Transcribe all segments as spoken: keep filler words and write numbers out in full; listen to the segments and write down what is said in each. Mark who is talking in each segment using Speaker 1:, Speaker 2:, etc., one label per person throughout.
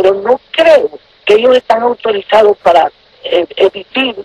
Speaker 1: pero no creo que ellos están autorizados para eh, emitir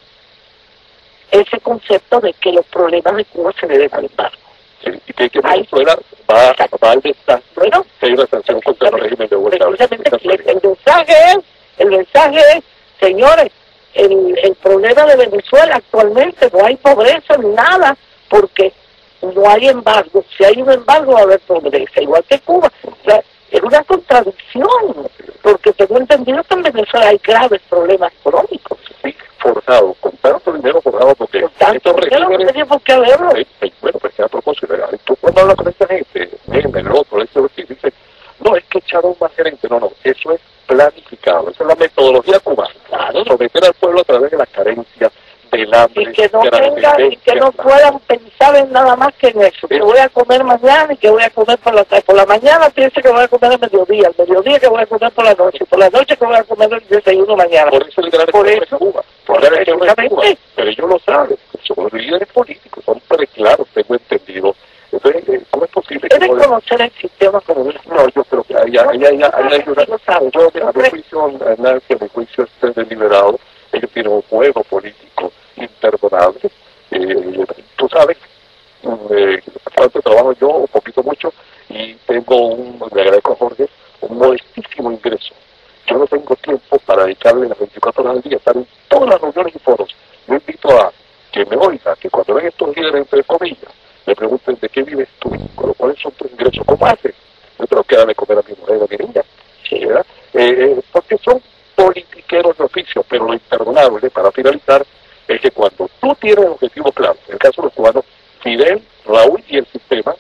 Speaker 1: ese concepto de que los problemas de Cuba se deben al embargo.
Speaker 2: Sí, y que, que Venezuela va, va al mensaje,
Speaker 1: bueno,
Speaker 2: que hay una sanción contra el régimen de Hugo Chávez.
Speaker 1: El, el mensaje es, el mensaje es, señores, el, el problema de Venezuela actualmente no hay pobreza ni nada, porque no hay embargo. Si hay un embargo va a haber pobreza, igual que Cuba. O sea, es una contradicción, porque tengo entendido que en Venezuela hay graves problemas económicos.
Speaker 2: Sí, forjado, con tanto dinero forjado, porque
Speaker 1: con tanto dinero no tenía por qué haberlo.
Speaker 2: Eh, eh, bueno, pues a propósito, tú cuando hablas con esta gente, en el otro, este otro, dice, no, es que echaron más gerente, no, no, eso es planificado, esa es la metodología cubana, claro, someter al pueblo a través de la carencia, del hambre,
Speaker 1: y que no tengan, y que no puedan pensar en nada más que en eso, que voy a comer mañana y que voy a comer por la tarde, por la mañana pienso que voy a comer al mediodía, al mediodía que voy a comer por la noche, por la noche que voy a comer el desayuno mañana.
Speaker 2: Por eso el gran
Speaker 1: por eso,
Speaker 2: Cuba, por eso, exactamente. Pero ellos lo saben, son los líderes políticos, son preclaros, tengo entendido. Entonces, ¿cómo es posible que
Speaker 1: deben conocer el sistema comunista?
Speaker 2: No, yo creo que hay, hay, hay, hay, hay una... Yo, a mi juicio, Nancy, a mi juicio, esté deliberado, ellos tienen un juego político imperdonable. Eh, tú sabes, eh, cuánto trabajo yo, un poquito mucho, y tengo un, le agradezco a Jorge, un modestísimo ingreso. Yo no tengo tiempo para dedicarle las veinticuatro horas al día, estar en todas las reuniones y foros. Yo invito a que me oiga, que cuando ven estos líderes, entre comillas, me pregunten de qué vives tú, con lo cual son tus ingresos, ¿cómo haces? Yo tengo que darle comer a mi mujer, a mi niña, ¿sí, verdad? Eh, eh, porque son politiqueros de oficio, pero lo imperdonable, para finalizar, es que cuando tú tienes un objetivo claro, en el caso de los cubanos, Fidel, Raúl y el sistema,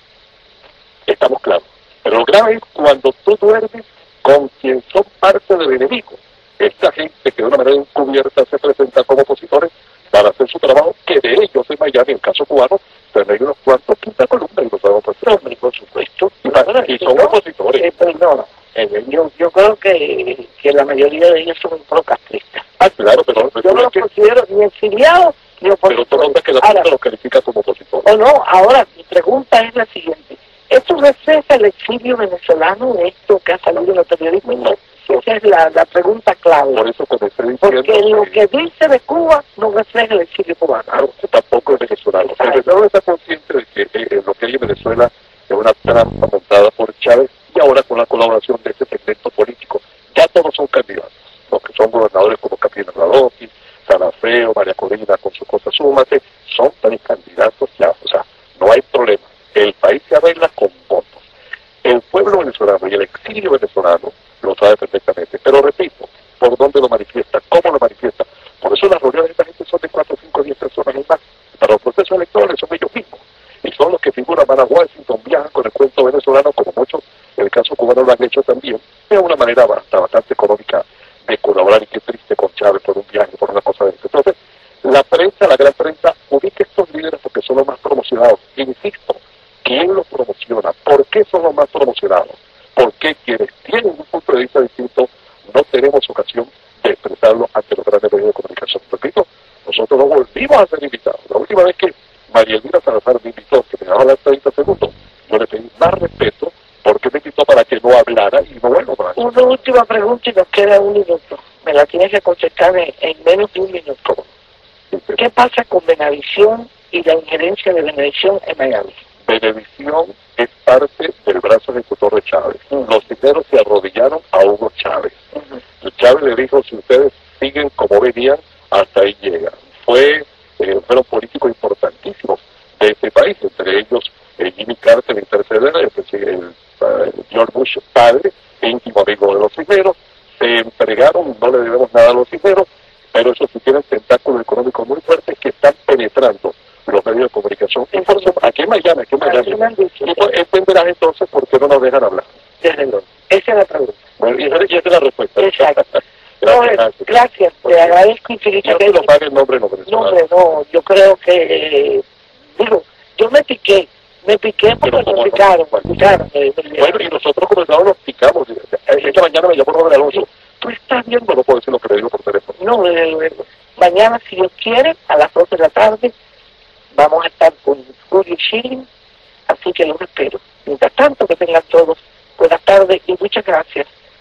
Speaker 2: estamos claros. Pero lo grave es cuando tú duermes con quien son parte del enemigo. Esta gente que de una manera encubierta se presenta como opositores para hacer su trabajo, que de ellos en Miami, en el caso cubano, tenéis unos cuantos quinta columna y los sabemos por hombre, por supuesto, y, y son no, opositores. Eh, pues no, eh, yo, yo creo que, que la mayoría de ellos son procastristas. Ah, claro, pero yo no los que... considero ni exiliados ni opositores. Pero tú notas que la prensa los califica como opositores. O no, ahora mi pregunta es la siguiente. ¿Esto refleja el exilio venezolano de esto que ha salido en el periodismo? No. Esa es la, la pregunta clave. Por eso comencé diciendo porque lo que dice de Cuba no refleja el exilio cubano. Claro, tampoco es venezolano. El venezolano está consciente de que eh, lo que hay en Venezuela es una trampa montada por Chávez y ahora con la colaboración de ese segmento político. Ya todos son candidatos. Los que son gobernadores como Capiena Radoki, Sanafeo, María Corina con su cosa súmate, son precandidatos ya. O sea, no hay problema. El país se arregla con votos. El pueblo venezolano y el exilio venezolano lo sabe perfectamente. Pero repito, ¿por dónde lo manifiesta? ¿Cómo lo manifiesta? Por eso las reuniones de esta gente son de cuatro, cinco, diez personas y más. Para los procesos electorales son ellos mismos. Y son los que figuran, van a Washington, viajan con el cuento venezolano, como muchos, en el caso cubano lo han hecho también, de una manera bastante, bastante económica de colaborar. Y qué triste con Chávez por un viaje, por una cosa de eso. Entonces, la prensa, la gran prensa, ubica estos líderes porque son los más promocionados. Insisto, ¿quién los promociona? ¿Por qué son los más promocionados? Porque quienes tienen un punto de vista distinto no tenemos ocasión de expresarlo ante los grandes medios de comunicación. Repito, nosotros no volvimos a ser invitados. La última vez que María Elvira Salazar me invitó, que me dejaba hablar treinta segundos, yo le pedí más respeto porque me invitó para que no hablara y no vuelvo para eso. Una última pregunta y nos queda un minuto. Me la tienes que contestar en, en menos de un minuto. ¿Qué pasa con Venevisión y la injerencia de Venevisión en Miami? Venevisión es parte del brazo ejecutor de Chávez. Uh-huh. Los dineros se arrodillaron a Hugo Chávez. Uh-huh. Chávez le dijo, si ustedes siguen como venían, hasta ahí llegan. Fue, eh, fueron políticos importantísimos de este país, entre ellos eh, Jimmy Carter, el intercedero, el, el, el George Bush padre, íntimo amigo de los cisneros. Se entregaron, no le debemos nada a los cisneros, pero eso sí tienen tentáculos económicos muy fuertes que están penetrando los medios de comunicación. Incluso aquí en Miami, aquí en Miami. Y pues entenderás entonces por qué no nos dejan hablar. Desde luego. Esa es la pregunta. Bueno, y esa, y esa es la respuesta. Exacto. Gracias, no, gracias. Gracias, te agradezco infinitamente. No te lo pague el nombre, no, no, no, yo creo que, eh, digo, yo me piqué, me piqué porque me picaron, me picaron. Eh, bueno, y nosotros comenzamos, nos picamos. Esta mañana me llamó Robert Alonso. ¿Tú estás viendo? No puedo decir lo que le digo por teléfono. No, eh, mañana, si Dios quiere, a las doce de la tarde, vamos a estar con Julio Schilling, así que los espero. Mientras tanto, que tengan todos buenas tardes y muchas gracias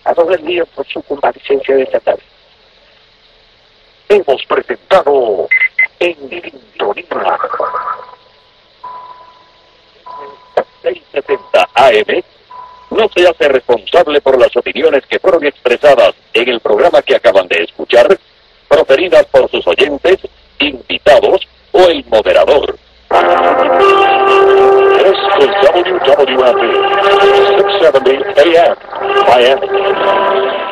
Speaker 1: a don Elías por su comparecencia de esta tarde.
Speaker 2: Hemos presentado en sintonía seiscientos setenta A M. No se hace responsable por las opiniones que fueron expresadas en el programa que acaban de escuchar, proferidas por sus oyentes, invitados o el moderador. Esto es W W F, seiscientos setenta A M, Miami.